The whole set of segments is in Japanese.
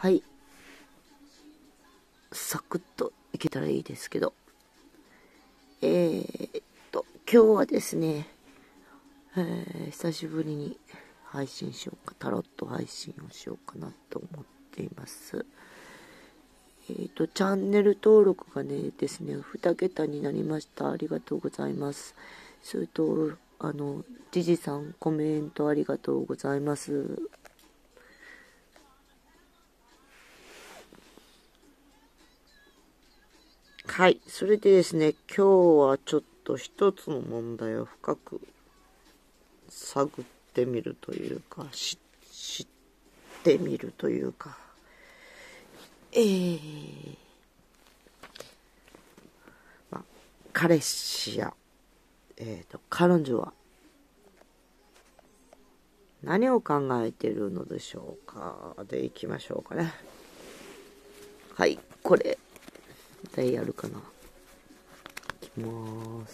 はい。サクッといけたらいいですけど。今日はですね、久しぶりに配信しようか、タロット配信をしようかなと思っています。チャンネル登録がねですね、2桁になりました。ありがとうございます。それと、ジジさんコメントありがとうございます。はい。それでですね、今日はちょっと一つの問題を深く探ってみるというか、知ってみるというか、彼氏や、彼女は何を考えているのでしょうか。でいきましょうかね。はい、これ、大やるかな。いきます。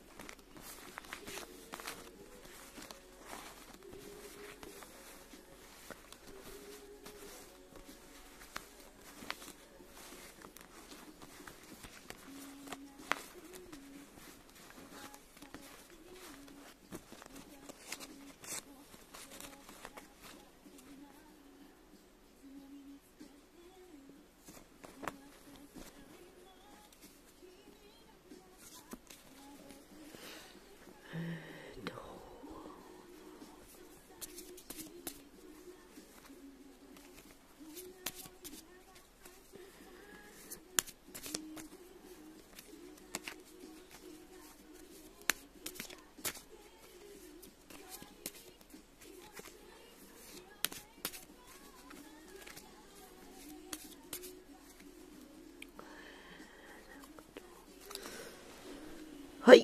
はい。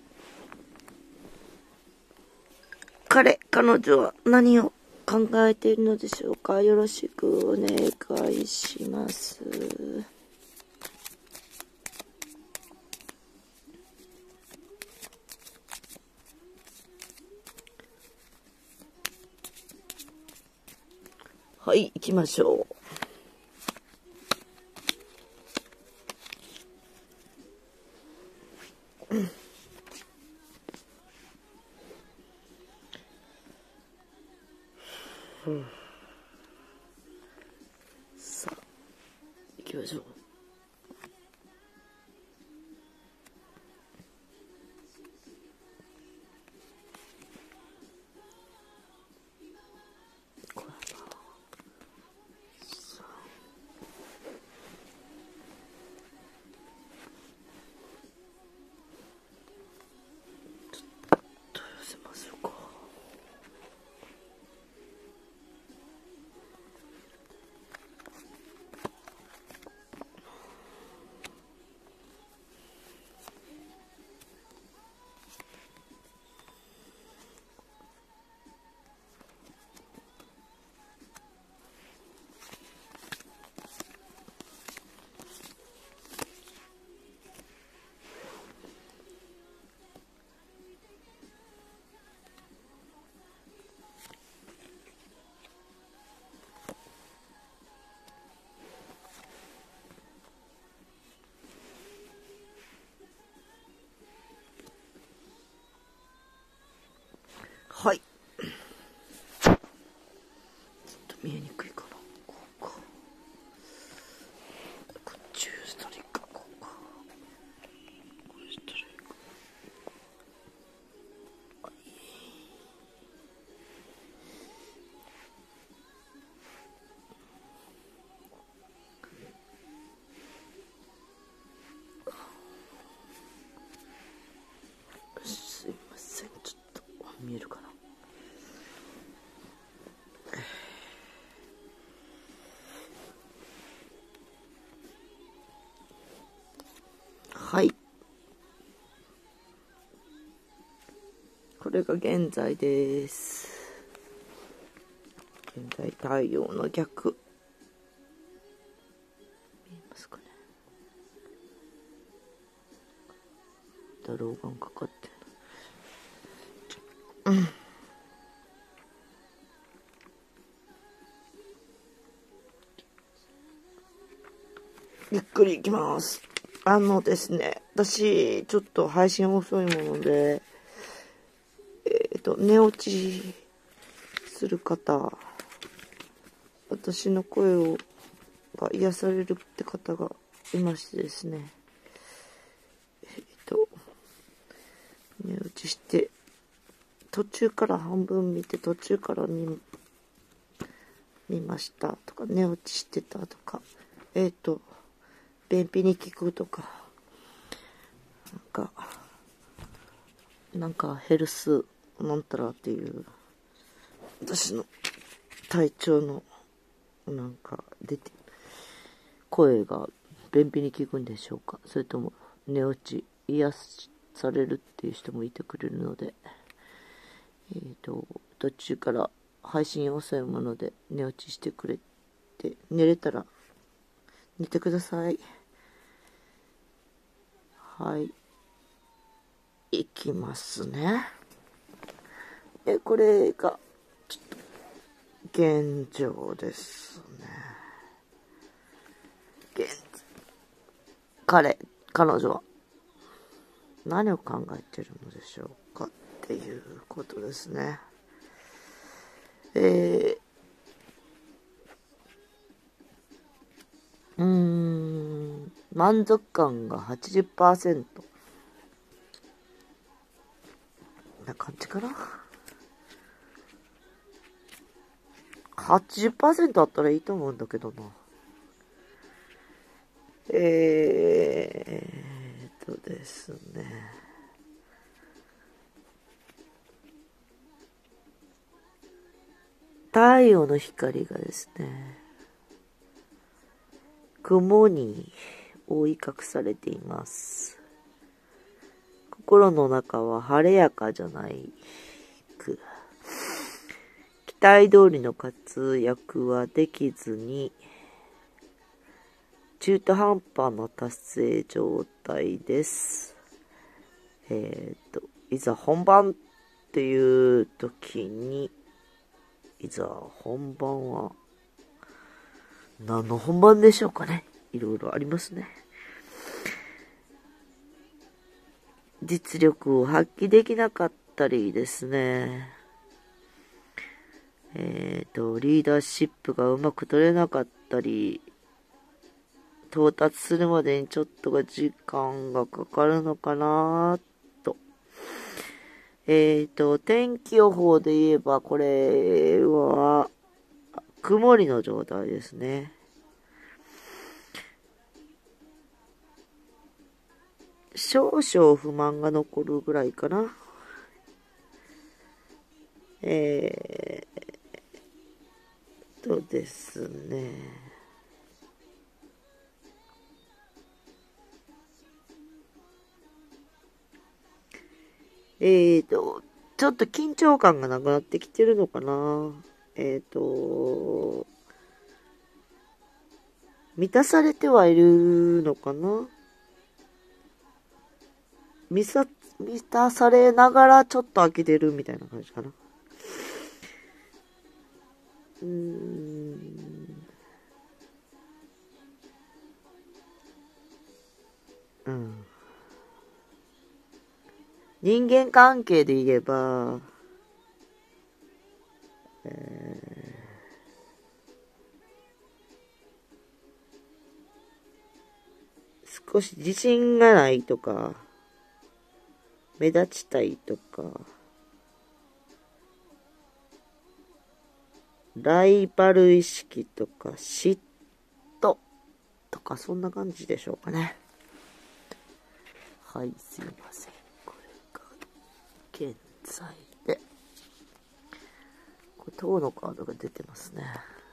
彼女は何を考えているのでしょうか。よろしくお願いします。はい、行きましょう。さあ、行きましょう。はい。ちょっと見えにくいかな。こうか。こっちしたらいいか。こうか。こうしたらいいか。すいません。ちょっと見えるかな。はい。これが現在です。現在太陽の逆。見えますかね。老眼かかってる。 ゆっくりいきます。ですね、私、ちょっと配信遅いもので、寝落ちする方、私の声が癒されるって方がいましてですね、寝落ちして、途中から半分見て、途中から見ましたとか、寝落ちしてたとか、便秘に効くとか、なんかヘルスなんたらっていう、私の体調のなんか声が便秘に効くんでしょうか、それとも寝落ち癒されるっていう人もいてくれるので、途中から配信遅いもので寝落ちしてくれて、寝れたら寝てください。はい、いきますね。これがちょっと現状ですね。彼女は何を考えてるのでしょうかっていうことですね。満足感が 80%。な感じかな。80% あったらいいと思うんだけどな。ですね。太陽の光がですね、雲に覆い隠されています。心の中は晴れやかじゃないく、期待通りの活躍はできずに、中途半端な達成状態です。いざ本番っていう時に、いざ本番は、何の本番でしょうかね。いろいろありますね。実力を発揮できなかったりですね。リーダーシップがうまく取れなかったり、到達するまでにちょっと時間がかかるのかなと。天気予報で言えば、これは、曇りの状態ですね。少々不満が残るぐらいかな。ですね。ちょっと緊張感がなくなってきてるのかな。満たされてはいるのかな。満たされながらちょっと飽きてるみたいな感じかな。人間関係で言えば、少し自信がないとか、目立ちたいとか、ライバル意識とか、嫉妬とか、そんな感じでしょうかね。はい、すいません。これが現在で、これ塔のカードが出てますね。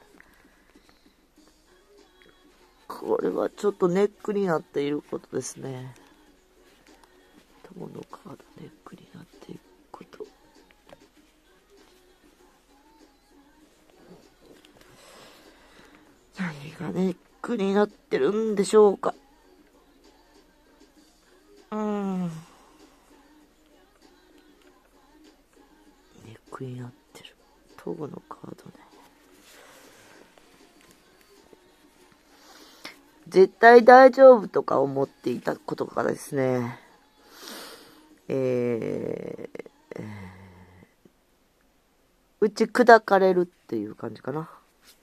これはちょっとネックになっていることですね。塔のカードネックになっていること。何がネックになってるんでしょうか。ネックになってる。塔のカードね。 絶対大丈夫とか思っていたことからですね、打ち砕かれるっていう感じかな。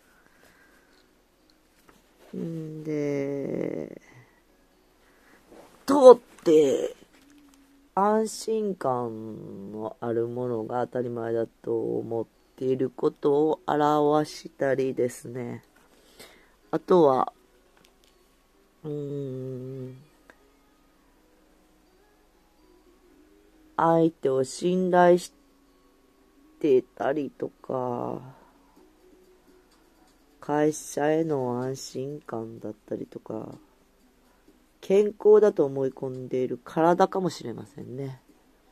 んで、通って安心感のあるものが当たり前だと思っていることを表したりですね。あとは、相手を信頼してたりとか、会社への安心感だったりとか、健康だと思い込んでいる体かもしれませんね。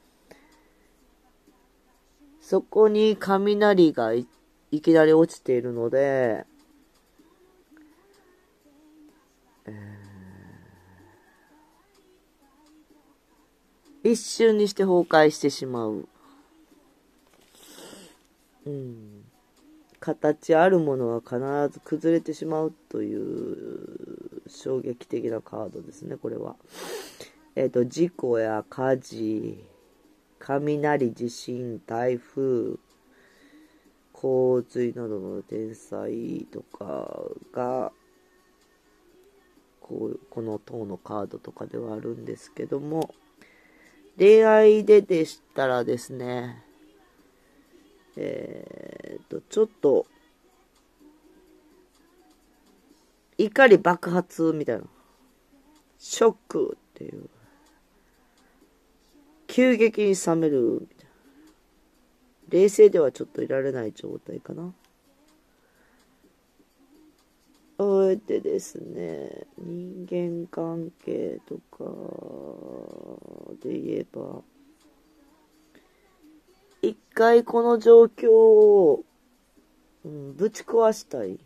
そこに雷が いきなり落ちているので、一瞬にして崩壊してしまう。形あるものは必ず崩れてしまうという衝撃的なカードですね、これは。事故や火事、雷、地震、台風、洪水などの天災とかが、この塔のカードとかではあるんですけども、恋愛ででしたらですね、ちょっと、怒り爆発みたいな。ショックっていう。急激に冷めるみたいな。冷静ではちょっといられない状態かな。でですね、人間関係とかで言えば、一回この状況を、ぶち壊したい。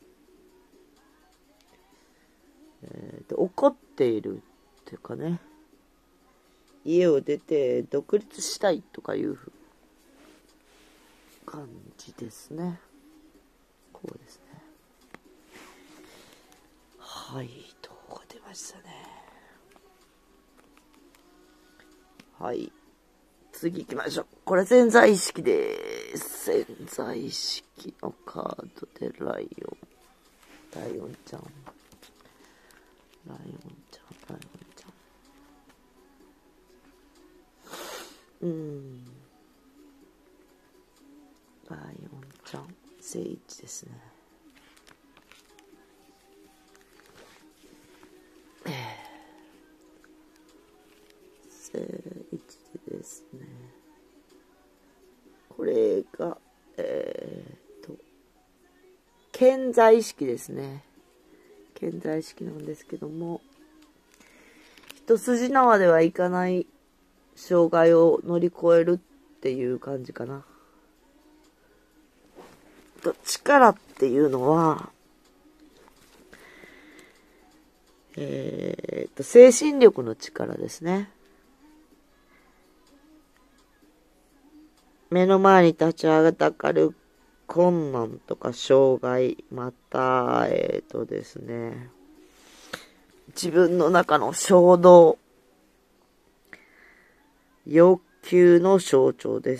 怒っているっていうかね、家を出て独立したいとかいう感じですね。こうですね。はい、動画出ましたね。はい、次行きましょう。これ潜在意識です。潜在意識のカードでライオンちゃん、ライオンちゃん、ライオンちゃん。ライオンちゃん、聖一ですね。聖一ですね。これが、潜在意識ですね。潜在意識なんですけども、一筋縄ではいかない障害を乗り越えるっていう感じかな。力っていうのは、精神力の力ですね。目の前に立ちはだかる困難とか障害、また、ですね、自分の中の衝動、欲求の象徴です。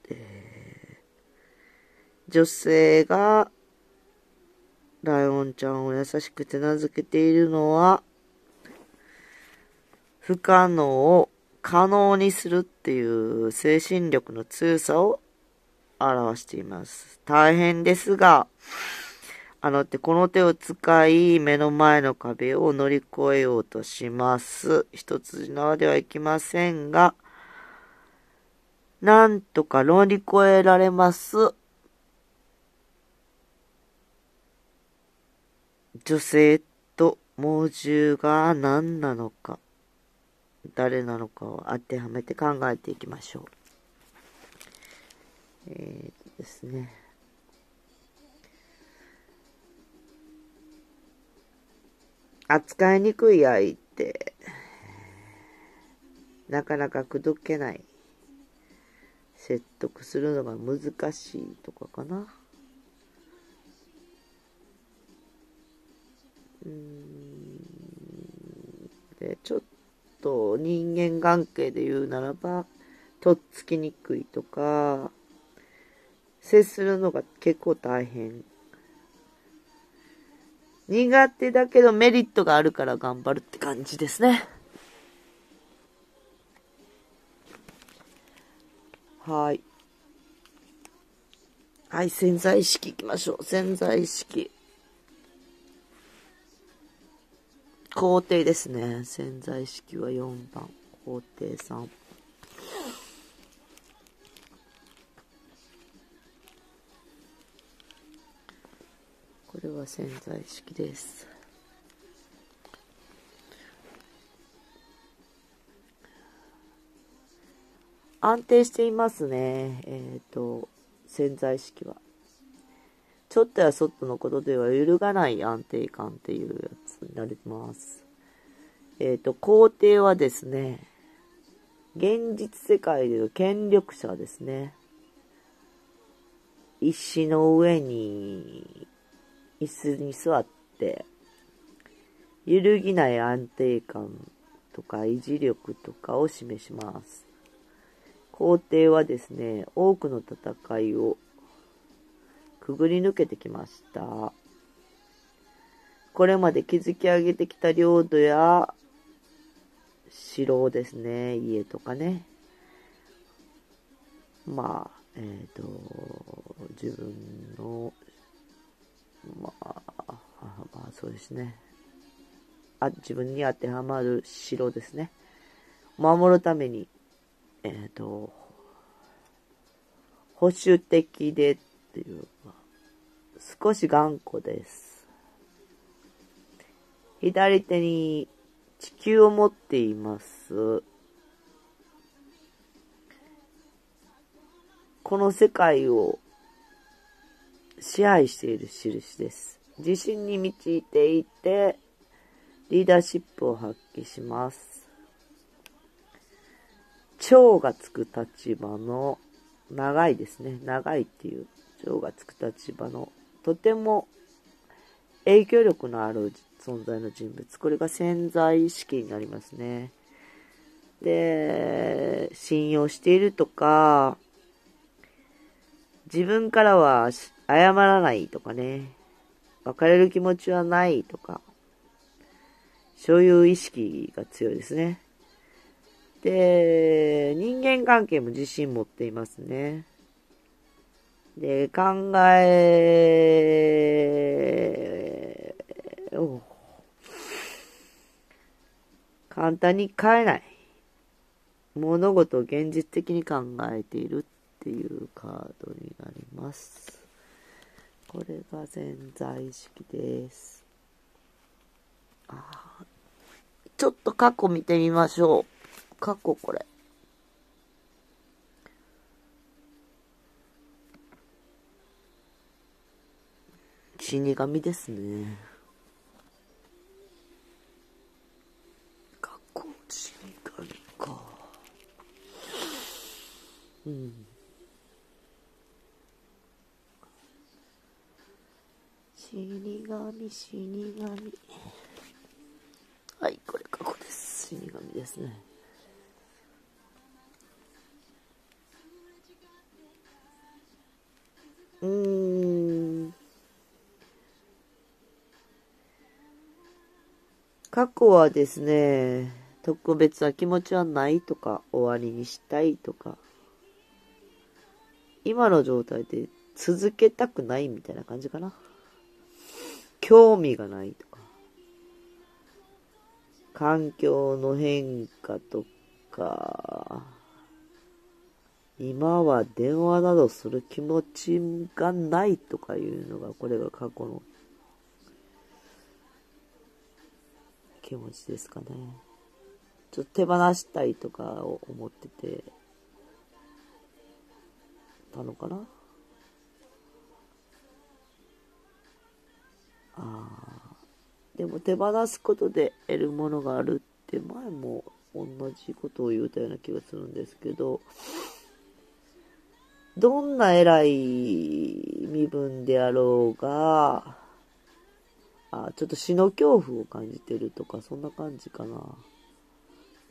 女性がライオンちゃんを優しく手なずけているのは、不可能を可能にするっていう精神力の強さを表しています。大変ですが、この手を使い、目の前の壁を乗り越えようとします。一筋縄ではいきませんが、なんとか乗り越えられます。女性と猛獣が何なのか、誰なのかを当てはめて考えていきましょう。ですね。扱いにくい相手、なかなか口説けない、説得するのが難しいとかかな。 ちょっと人間関係で言うならば、とっつきにくいとか、接するのが結構大変。苦手だけどメリットがあるから頑張るって感じですね。はい。はい、潜在意識いきましょう。潜在意識。皇帝ですね。潜在意識は4番。皇帝さん。これは潜在意識です。安定していますね。潜在意識は。ちょっとやそっとのことでは揺るがない安定感っていうやつになります。皇帝はですね、現実世界での権力者ですね。石の上に、椅子に座って、揺るぎない安定感とか維持力とかを示します。皇帝はですね、多くの戦いをくぐり抜けてきました。これまで築き上げてきた領土や城ですね、家とかね。まあ、自分の、まあそうですね。自分に当てはまる城ですね。守るために、保守的でっていうか、少し頑固です。左手に地球を持っています。この世界を支配している印です。自信に満ちていて、リーダーシップを発揮します。長がつく立場の、長いですね。長いっていう長がつく立場の、とても影響力のある存在の人物。これが潜在意識になりますね。で、信用しているとか、自分からは謝らないとかね、別れる気持ちはないとか、そういう意識が強いですね。で、人間関係も自信持っていますね。で、考えを簡単に変えない。物事を現実的に考えているっていうカードになります。これが潜在意識です。ちょっと過去見てみましょう。過去これ。死神ですね。過去死神か。うん。死神。はい、これ過去です。死神ですね。過去はですね、特別な気持ちはないとか、終わりにしたいとか、今の状態で続けたくないみたいな感じかな。興味がないとか、環境の変化とか、今は電話などする気持ちがないとかいうのが、これが過去の気持ちですかね。ちょっと手放したいとかを思っててたのかな。でも手放すことで得るものがあるって前も同じことを言うたような気がするんですけど、どんな偉い身分であろうが、ちょっと死の恐怖を感じてるとか、そんな感じかな。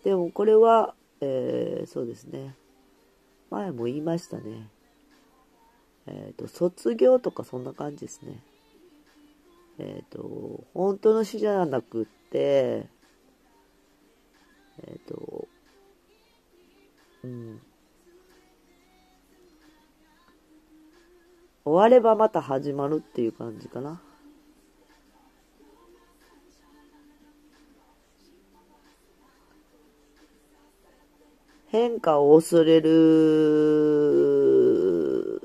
でもこれは、そうですね。前も言いましたね。卒業とかそんな感じですね。本当の死じゃなくって、うん。終わればまた始まるっていう感じかな。変化を恐れる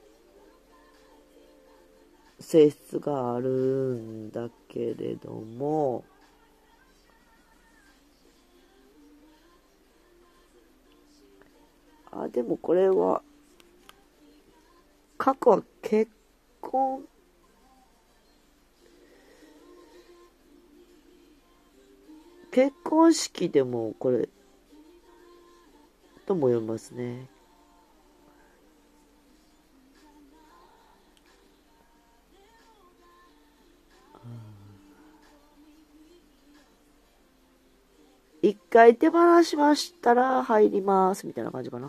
性質があるんだけれども、でもこれは、過去は結婚式でもこれ、とも読みますね。一回手放しましたら入りますみたいな感じかな。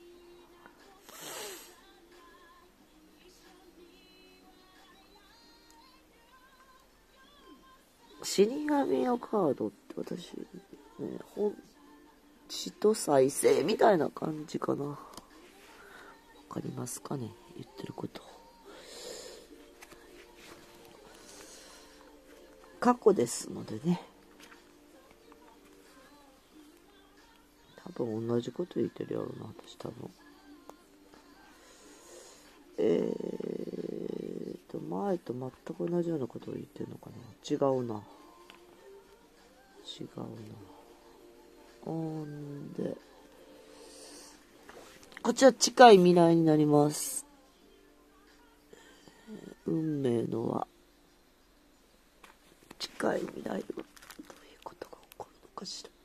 死神のカードって私、ね、死と再生みたいな感じかな。わかりますかね、言ってること。過去ですのでね。多分同じこと言ってるやろな、私多分。前と全く同じようなことを言ってるのかな。違うな。で、こちら近い未来になります。運命のは、近い未来はどういうことが起こるのかしら。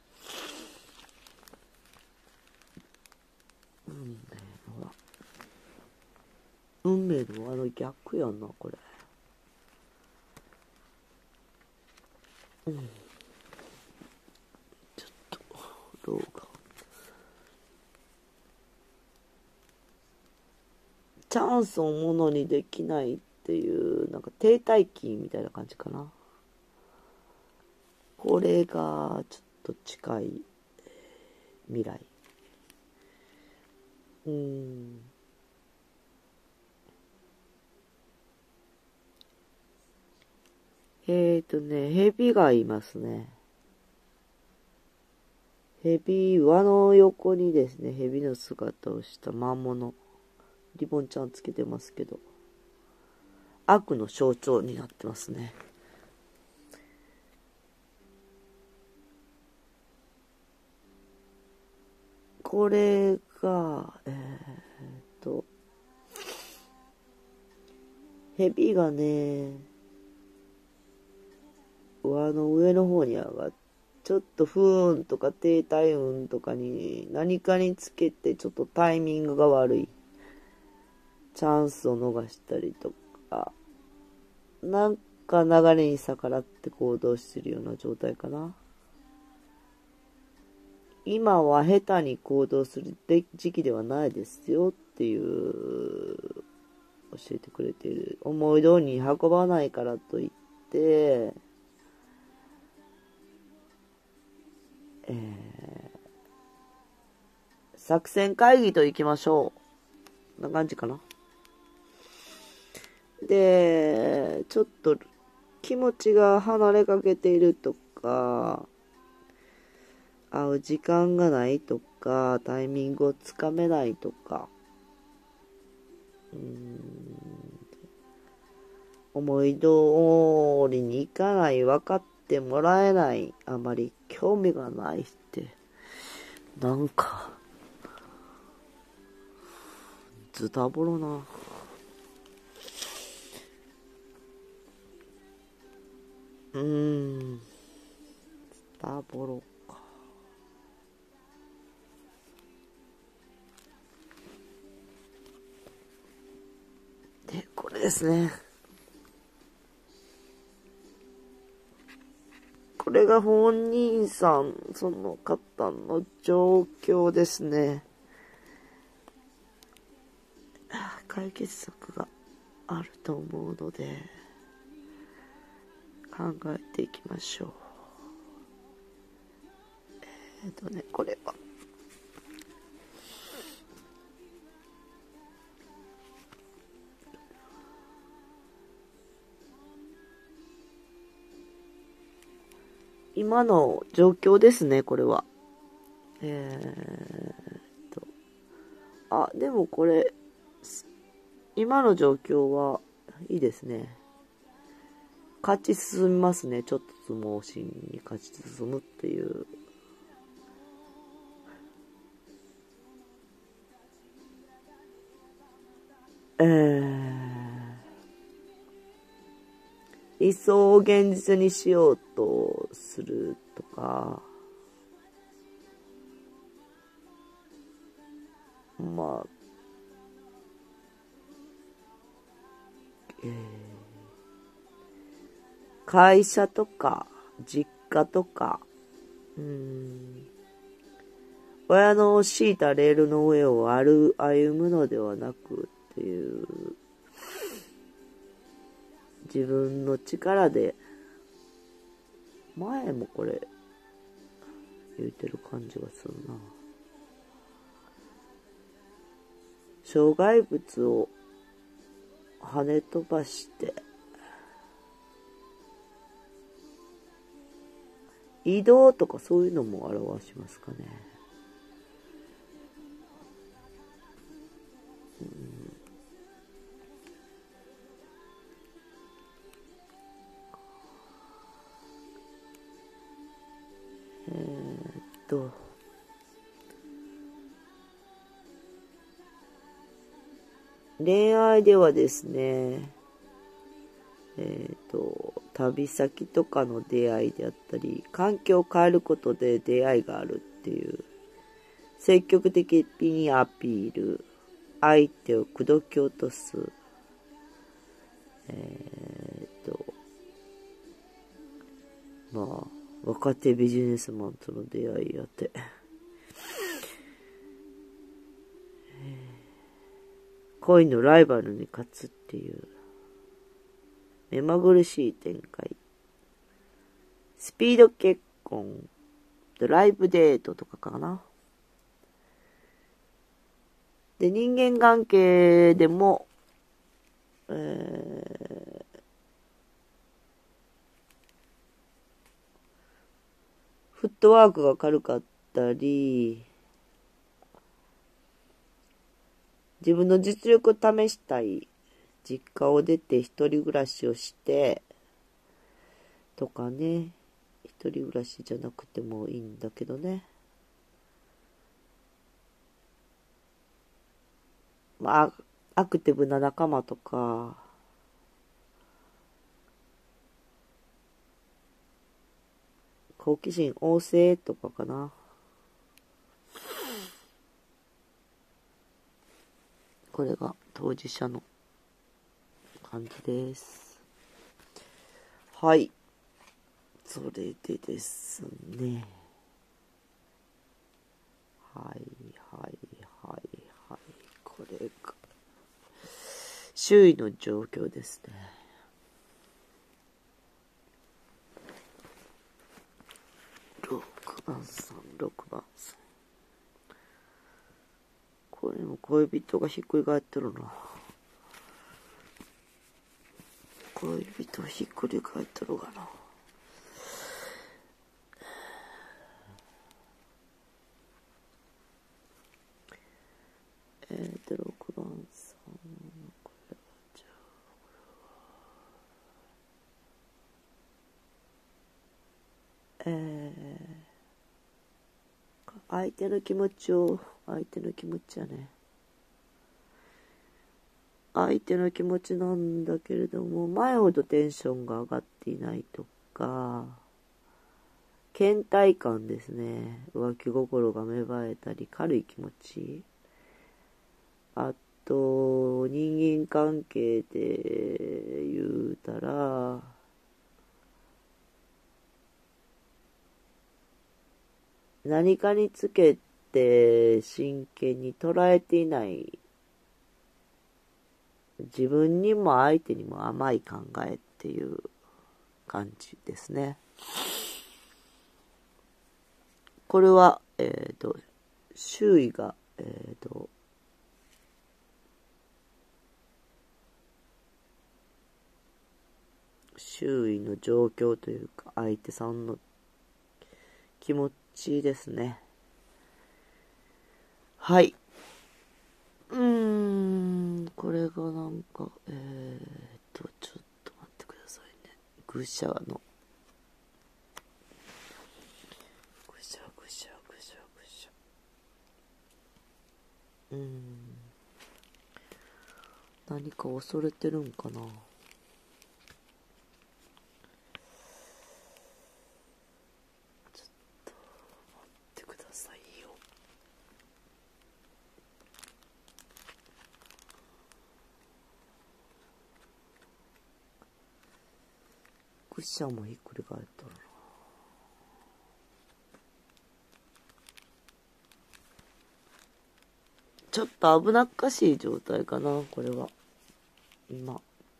運命の輪の逆やんな、これ。ちょっと、どうか。チャンスをものにできないっていう、なんか停滞期みたいな感じかな。これがちょっと近い未来。蛇がいますね。輪の横にですね、蛇の姿をした魔物。リボンちゃんつけてますけど。悪の象徴になってますね。これが、蛇がね、輪の上の方に上がって、ちょっと不運とか低体運とかに何かにつけてちょっとタイミングが悪い。チャンスを逃したりとか、なんか流れに逆らって行動してるような状態かな。今は下手に行動する時期ではないですよっていう教えてくれている。思い通りに運ばないからといって、作戦会議と行きましょう。こんな感じかな。で、ちょっと気持ちが離れかけているとか、会う時間がないとか、タイミングをつかめないとか、思い通りにいかない、分かってもらえない、あまり興味がないって、なんか、ズタボロな。ズタボロか。で、これですね。これが本人さん、その方の状況ですね。解決策があると思うので、考えていきましょう。これは。今の状況ですね、これは。でもこれ、今の状況はいいですね。勝ち進みますね。ちょっと相撲心に勝ち進むっていう。理想を現実にしようとするとか、まあ、会社とか実家とか、親の敷いたレールの上を歩むのではなくっていう、自分の力で、前もこれ言うてる感じがするな。障害物を跳ね飛ばして移動とかそういうのも表しますかね。恋愛ではですね、旅先とかの出会いであったり、環境を変えることで出会いがあるっていう、積極的にアピール、相手を口説き落とす、まあ、若手ビジネスマンとの出会いやって、恋のライバルに勝つっていう、目まぐるしい展開。スピード結婚、ドライブデートとかかな。で、人間関係でも、フットワークが軽かったり、自分の実力を試したい、実家を出て一人暮らしをして、とかね、一人暮らしじゃなくてもいいんだけどね。まあ、アクティブな仲間とか、好奇心旺盛とかかな。これが当事者の感じです。はい。それでですね。はいはいはいはい。これが周囲の状況ですね。6番さん、6番さん。これも恋人がひっくり返ってるな。恋人ひっくり返ってるがな。6番さん。これはじゃあ、相手の気持ちやね。相手の気持ちなんだけれども、前ほどテンションが上がっていないとか、倦怠感ですね。浮気心が芽生えたり、軽い気持ち。あと、人間関係で言うたら、 何かにつけて真剣に捉えていない自分にも相手にも甘い考えっていう感じですね。これは、周囲が、周囲の状況というか相手さんの気持ちですね。はい。これがなんか、ちょっと待ってくださいね。ぐしゃの。ぐしゃぐしゃぐしゃぐしゃ。何か恐れてるんかな。くしゃもひっくり返ったらな。ちょっと危なっかしい状態かな、これは。今。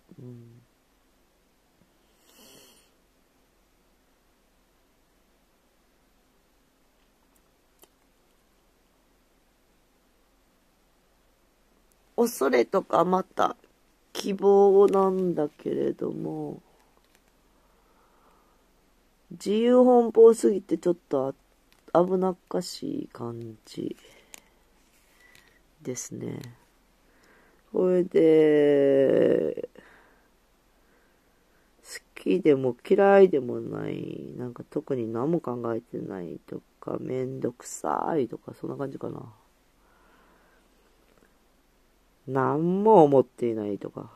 恐れとかまた希望なんだけれども、自由奔放すぎてちょっと危なっかしい感じですね。これで、好きでも嫌いでもない、なんか特に何も考えてないとか、めんどくさいとか、そんな感じかな。何も思っていないとか、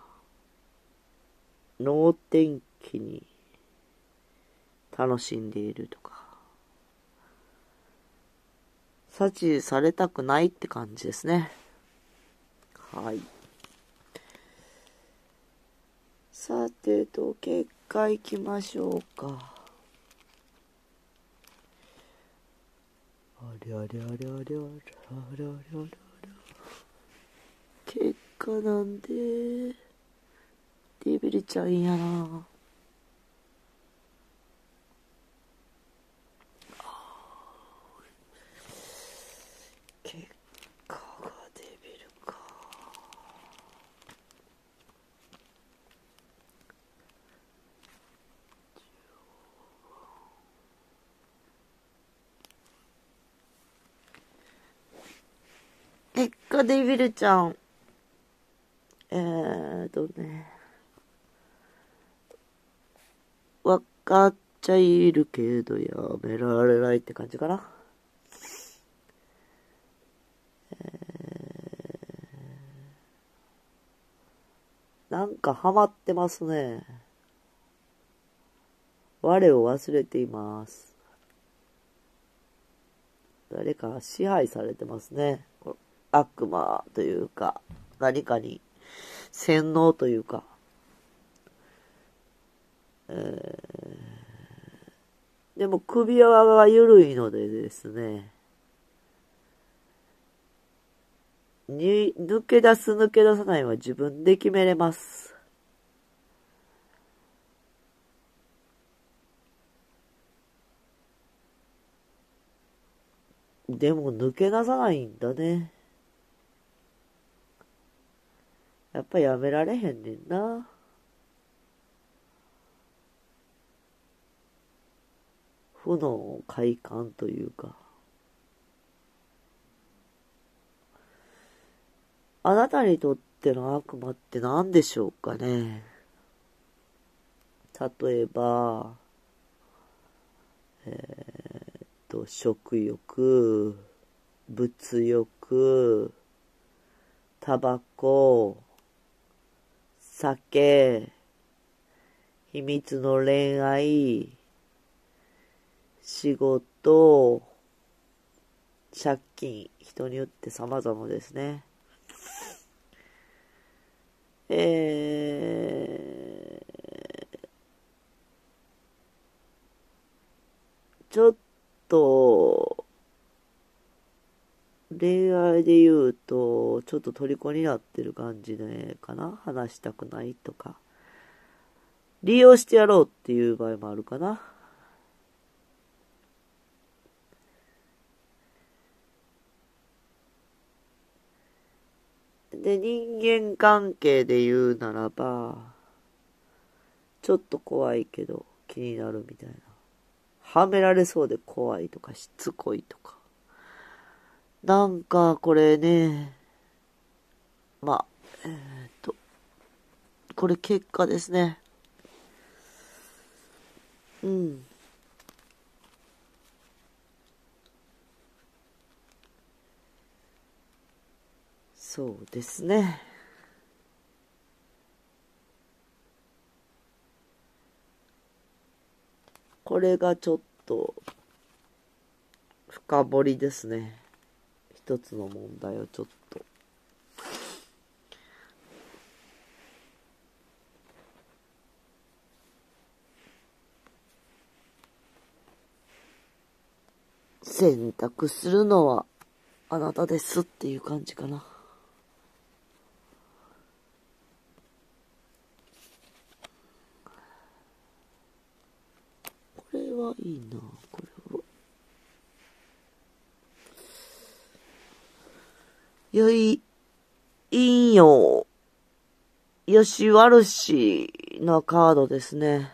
能天気に楽しんでいるとか、察知されたくないって感じですね。はい。さてと、結果いきましょうか。ありゃりゃりゃりゃりゃりゃりゃりゃ。結果なんで、デビルちゃんやな。結果がデビルか。結果デビルちゃん。わかっちゃいるけどやめられないって感じかな。なんかハマってますね。我を忘れています。誰か支配されてますね。悪魔というか、何かに洗脳というか、でも首輪が緩いのでですね、抜け出す抜け出さないは自分で決めれます。でも抜け出さないんだね。やっぱやめられへんねんな。負の快感というか。あなたにとっての悪魔って何でしょうかね。例えば、食欲、物欲、タバコ、酒、秘密の恋愛、仕事、借金、人によって様々ですね。ちょっと、 恋愛で言うと、ちょっと虜になってる感じね、かな。話したくないとか。利用してやろうっていう場合もあるかな。で、人間関係で言うならば、ちょっと怖いけど気になるみたいな。はめられそうで怖いとか、しつこいとか。なんか、これね、まあ、これ結果ですね。うん。そうですね。これがちょっと深掘りですね。一つの問題をちょっと。選択するのはあなたですっていう感じかな。これはいいな、これは。よい、陰陽、よし悪しのカードですね。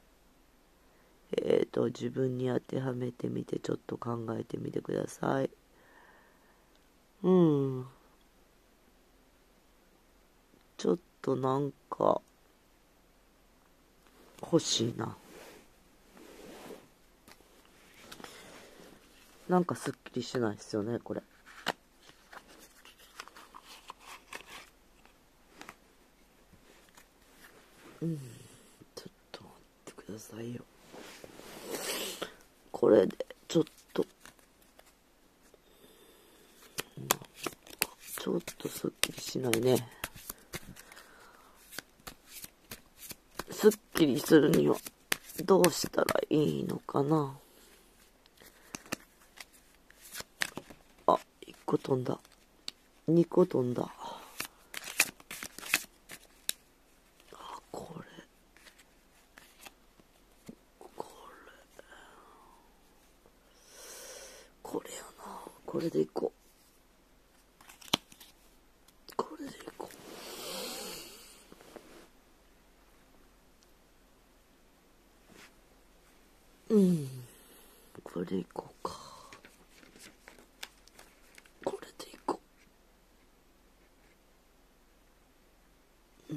自分に当てはめてみて、ちょっと考えてみてください。うん。ちょっとなんか、欲しいな。なんかすっきりしないですよね、これ。ちょっと待ってくださいよ。これで、ちょっと、ちょっとすっきりしないね。すっきりするには、どうしたらいいのかな。あ、1個飛んだ。2個飛んだ。あ、これやな。これでいこう。これでいこう。これでいこうか。これでいこう。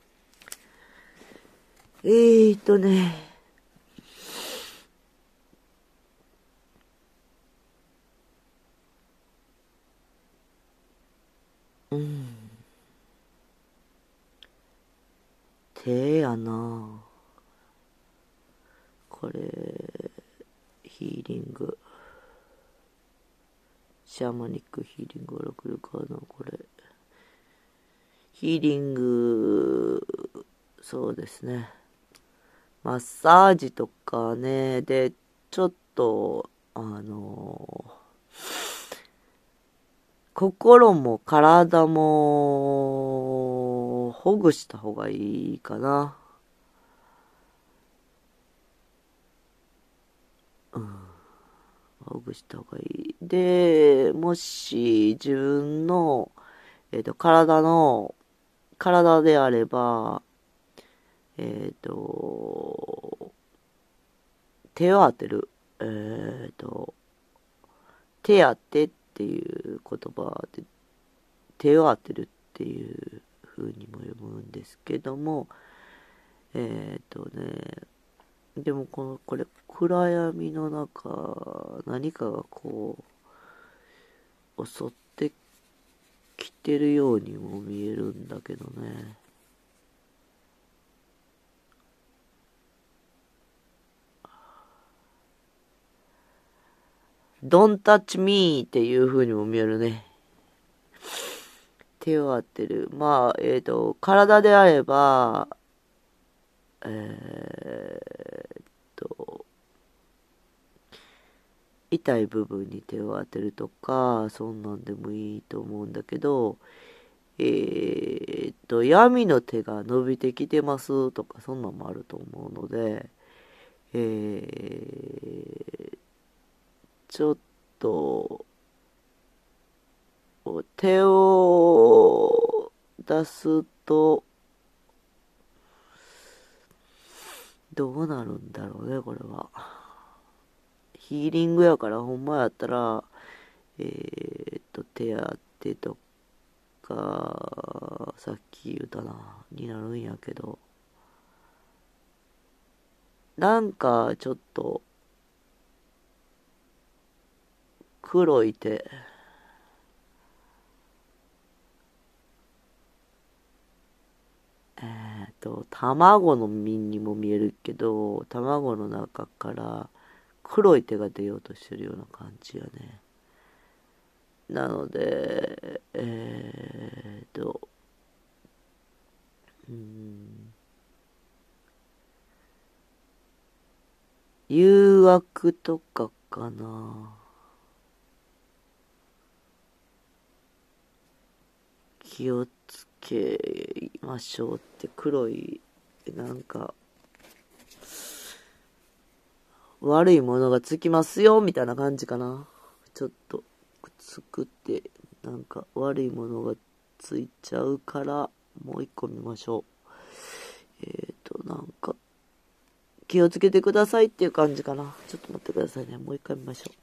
ね。手やな。これ、ヒーリング。シャーマニックヒーリングが来るかな、これ。ヒーリング、そうですね。マッサージとかね、で、ちょっと、心も体も、ほぐした方がいいかな。ほぐした方がいい。で、もし自分の、体であれば、えっ、と、手を当てる。手当てっていう言葉で、手を当てるっていう風にも読むんですけども、でもこれ、暗闇の中、何かがこう、襲ってきてるようにも見えるんだけどね。Don't touch me っていう風にも見えるね。手を当てる。まあ、体であれば、えーっと、 痛い部分に手を当てるとか、そんなんでもいいと思うんだけど、闇の手が伸びてきてますとか、そんなんもあると思うので、ちょっと、手を出すと、どうなるんだろうね、これは。ヒーリングやから、ほんまやったら、手当てとか、さっき言うたな、になるんやけど、なんか、ちょっと、黒い手、卵の実にも見えるけど、卵の中から黒い手が出ようとしてるような感じやね。なので、誘惑とかかな。気をつけましょうって黒い、なんか、悪いものがつきますよ、みたいな感じかな。ちょっと、くっつくって、なんか悪いものがついちゃうから、もう一個見ましょう。なんか、気をつけてくださいっていう感じかな。ちょっと待ってくださいね。もう一回見ましょ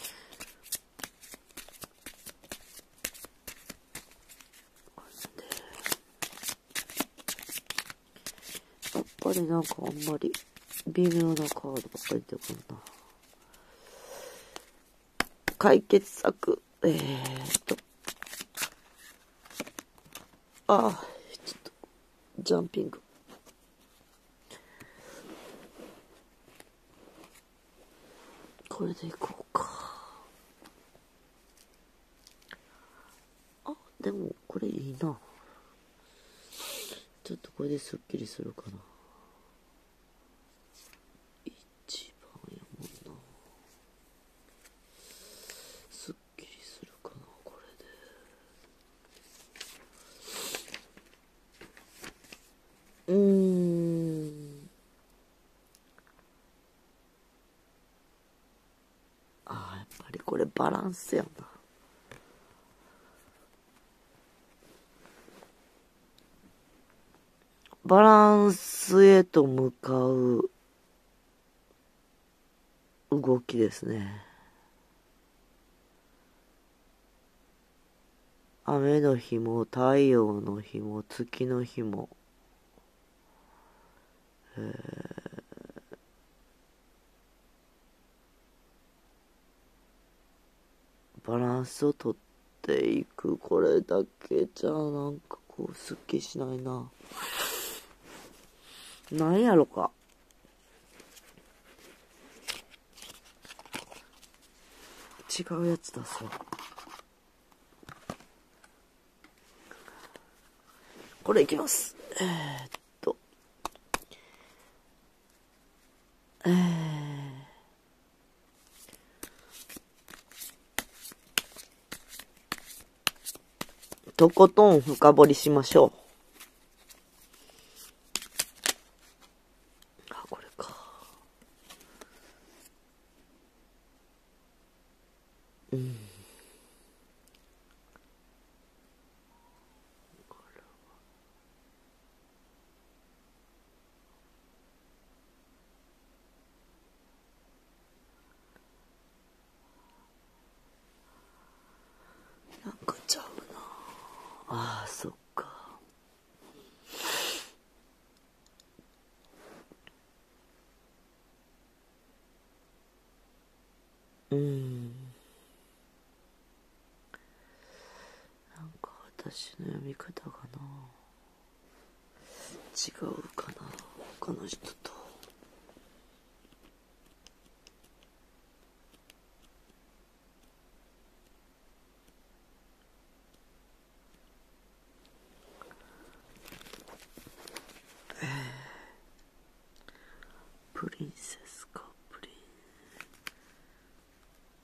う。やっぱりなんかあんまり微妙なカードばっかり出てくるな。解決策。ちょっと、ジャンピング。これでいこうか。あ、でも、これいいな。ちょっとこれですっきりするかな。一番やもんな。すっきりするかな、これで。やっぱりこれバランスやな。バランスへと向かう動きですね。雨の日も太陽の日も月の日も、バランスをとっていく。これだけじゃなんかこうすっきりしないな。なんやろか。違うやつ出そう。これいきます。とことん深掘りしましょう。これか。なんかちゃうな。そっか。なんか私の読み方がな、違うかな、他の人と。プリンセスか、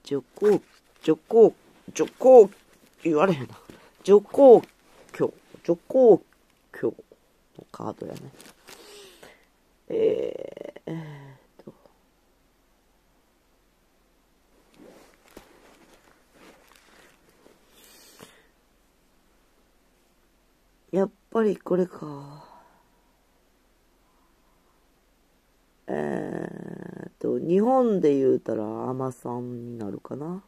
除皇、除皇、除皇、言われへんな。除皇居、除皇居のカードやね。やっぱりこれか。日本で言うたらアマさんになるかな。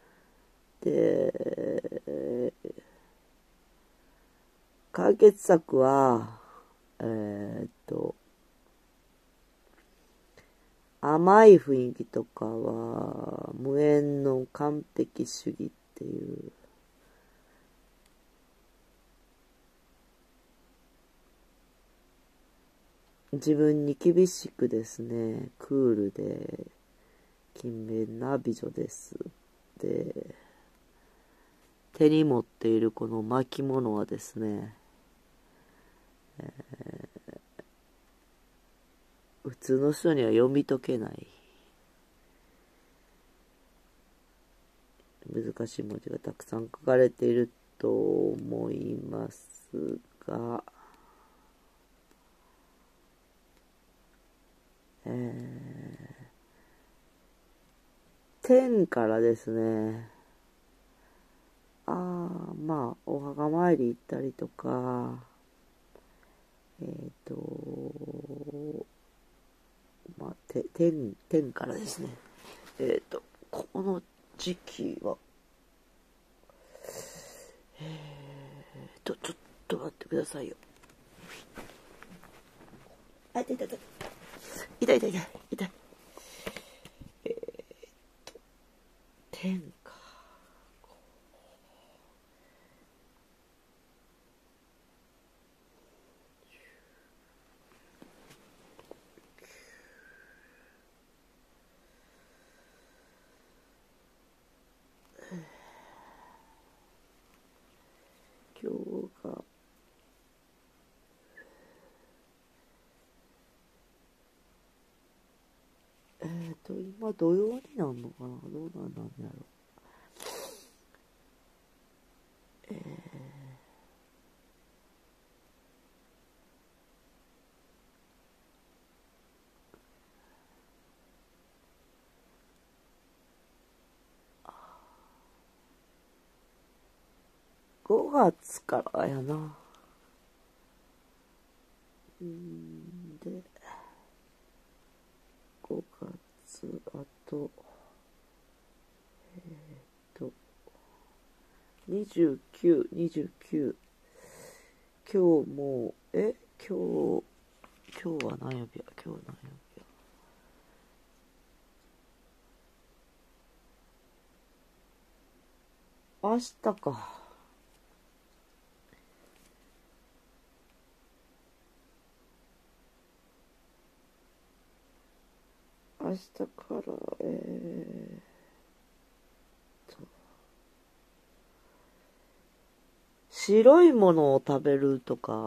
で、解決策は、甘い雰囲気とかは無縁の完璧主義っていう自分に厳しくですね、クールで勤勉な美女です。で、手に持っているこの巻物はですね、普通の人には読み解けない難しい文字がたくさん書かれていると思いますが、天からですね、まあお墓参り行ったりとか、まあ天からですね、この時期はちょっと待ってくださいよ。あ、痛い痛い痛い痛い痛い痛い痛い。天か。今日が今土曜になるのかな、どうなんやろ。5月からやな。で、5月、あと、29、29。今日もう、今日は何曜日や、今日は何曜日や。明日か。明日から、白いものを食べるとか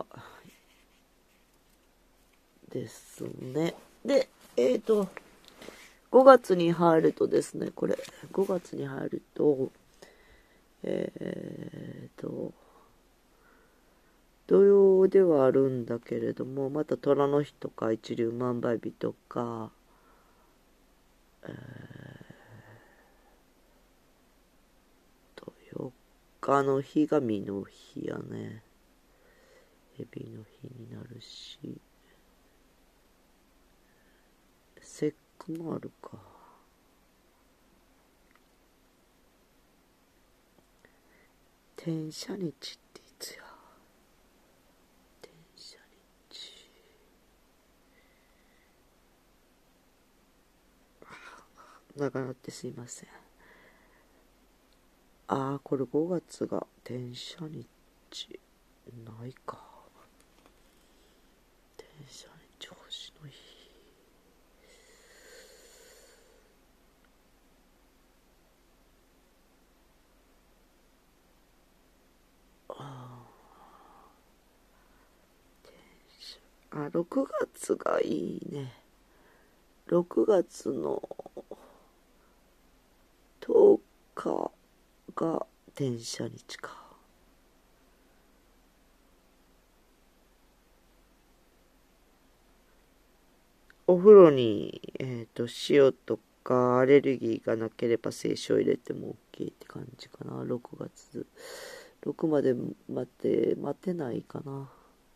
ですね。で、5月に入るとですね、これ、5月に入ると、土曜ではあるんだけれども、また虎の日とか一粒万倍日とか、4日の日が実の日やね。蛇の日になるし、節句もあるか。天赦日っていつや。天赦日。長なってすいません。これ5月が天赦日ないか。天赦日、星の日。6月がいいね。6月の10 日転写日か。お風呂に、塩とかアレルギーがなければ清酒を入れても OK って感じかな。6月。6まで待てないかな。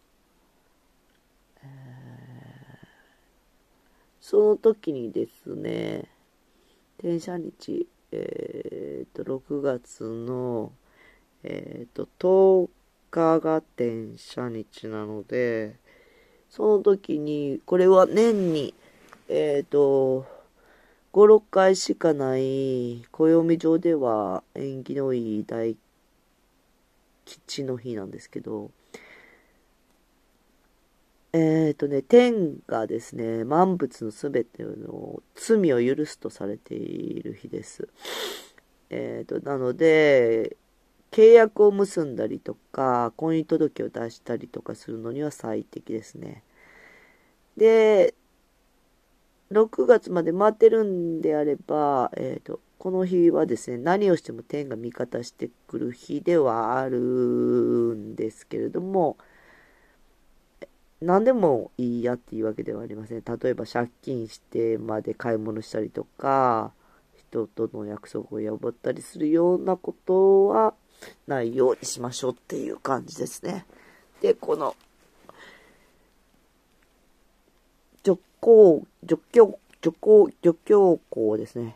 その時にですね、転写日、6月の、10日が転写日なので、その時に、これは年に、5、6回しかない暦上では縁起のいい大吉の日なんですけど、天がですね、万物のすべての罪を許すとされている日です。なので、契約を結んだりとか、婚姻届を出したりとかするのには最適ですね。で、6月まで待ってるんであれば、この日はですね、何をしても天が味方してくる日ではあるんですけれども、何でもいいやっていうわけではありません。例えば借金してまで買い物したりとか、人との約束を破ったりするようなことはないようにしましょうっていう感じですね。で、この除教校ですね。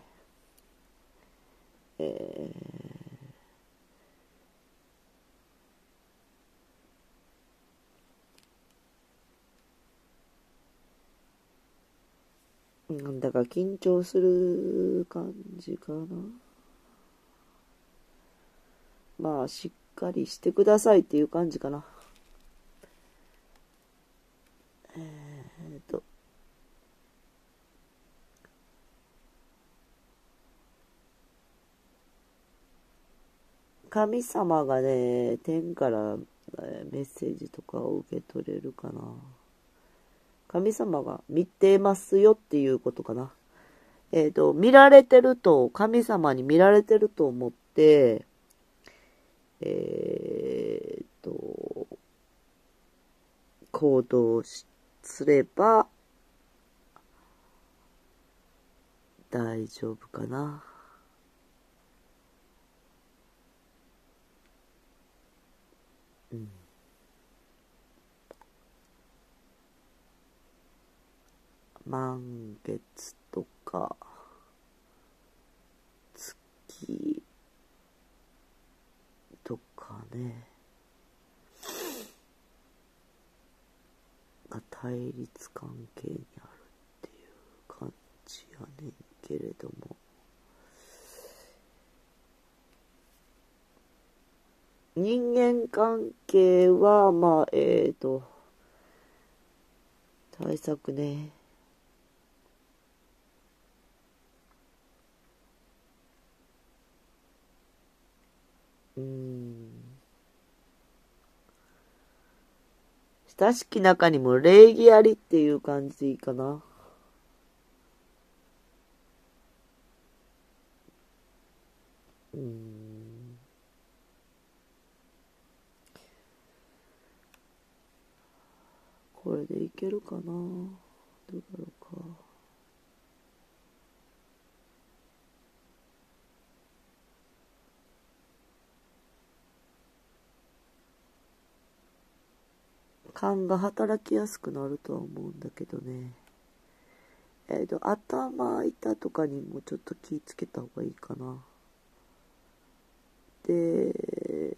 なんだか緊張する感じかな。まあ、しっかりしてくださいっていう感じかな。神様がね、天からメッセージとかを受け取れるかな。神様が見てますよっていうことかな。見られてると、神様に見られてると思って、行動すれば大丈夫かな。満月とか月とかねが対立関係にあるっていう感じやねんけれども、人間関係はまあ対策ね。親しき中にも礼儀ありっていう感じでいいかな。これでいけるかな。どうだろうか。勘が働きやすくなるとは思うんだけどね。頭痛とかにもちょっと気ぃつけた方がいいかな。で、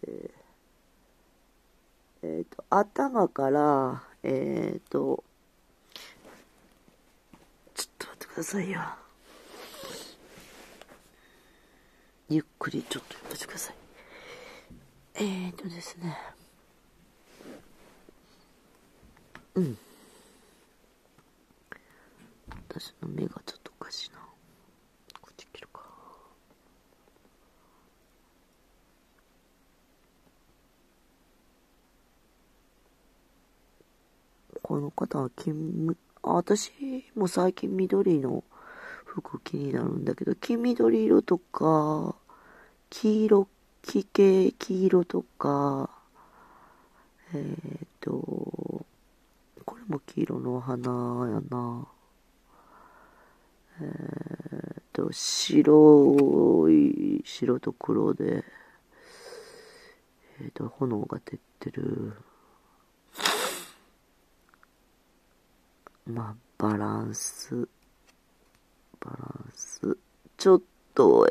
頭から、ちょっと待ってくださいよ。ゆっくりちょっと待ってください。ですね。私の目がちょっとおかしいな。こっち切るか。この方は私も最近緑の服気になるんだけど、黄緑色とか黄色黄色とか、これも黄色の花やな。白と黒で、炎が出てる。まあ、バランス。ちょっと、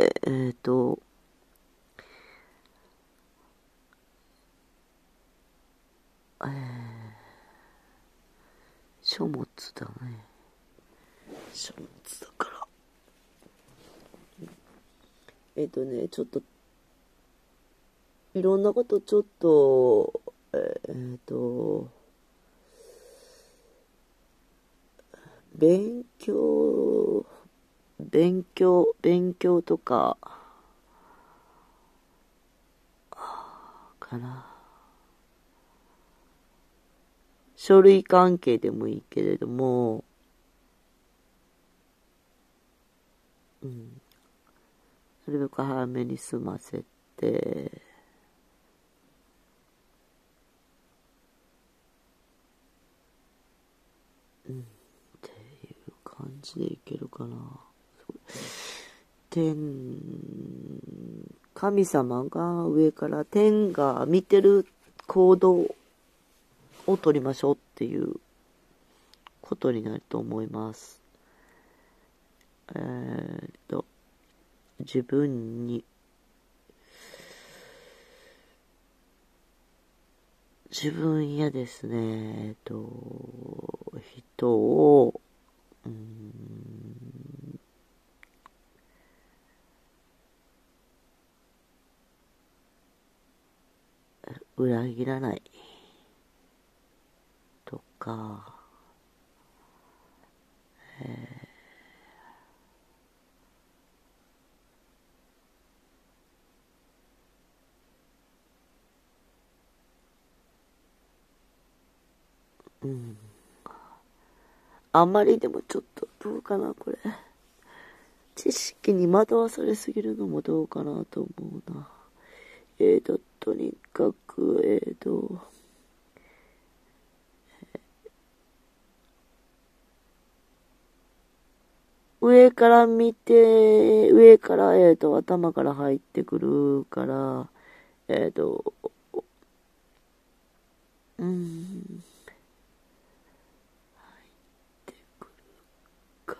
書物だね。書物だから。ちょっと、いろんなことちょっと、勉強とか、かな。書類関係でもいいけれども、なるべく早めに済ませて、っていう感じでいけるかな。神様が上から天が見てる行動を取りましょうっていうことになると思います。自分やですね、人を、裏切らないとか、あんまりでもちょっとどうかなこれ。知識に惑わされすぎるのもどうかなと思うな。とにかく、上から見て、頭から入ってくるから、入ってくるから、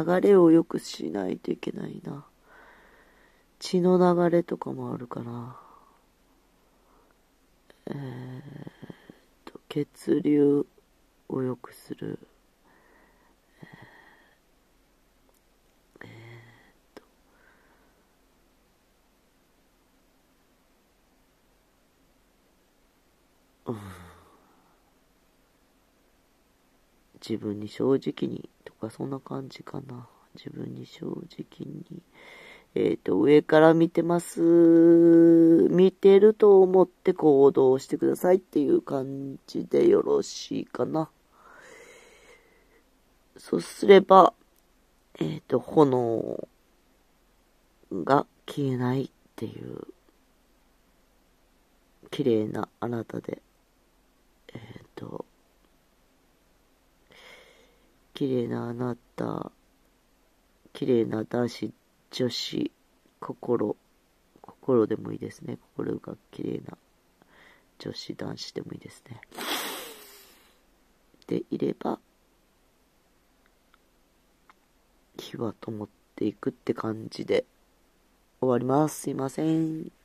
流れを良くしないといけないな。血の流れとかもあるから、血流を良くする。自分に正直にとかそんな感じかな。自分に正直に。上から見てます。見てると思って行動してくださいっていう感じでよろしいかな。そうすれば、炎が消えないっていう、綺麗なあなたで、綺麗なあなた、綺麗な男子、女子、心でもいいですね。心が綺麗な女子、男子でもいいですね。でいれば、火は灯っていくって感じで終わります。すいません。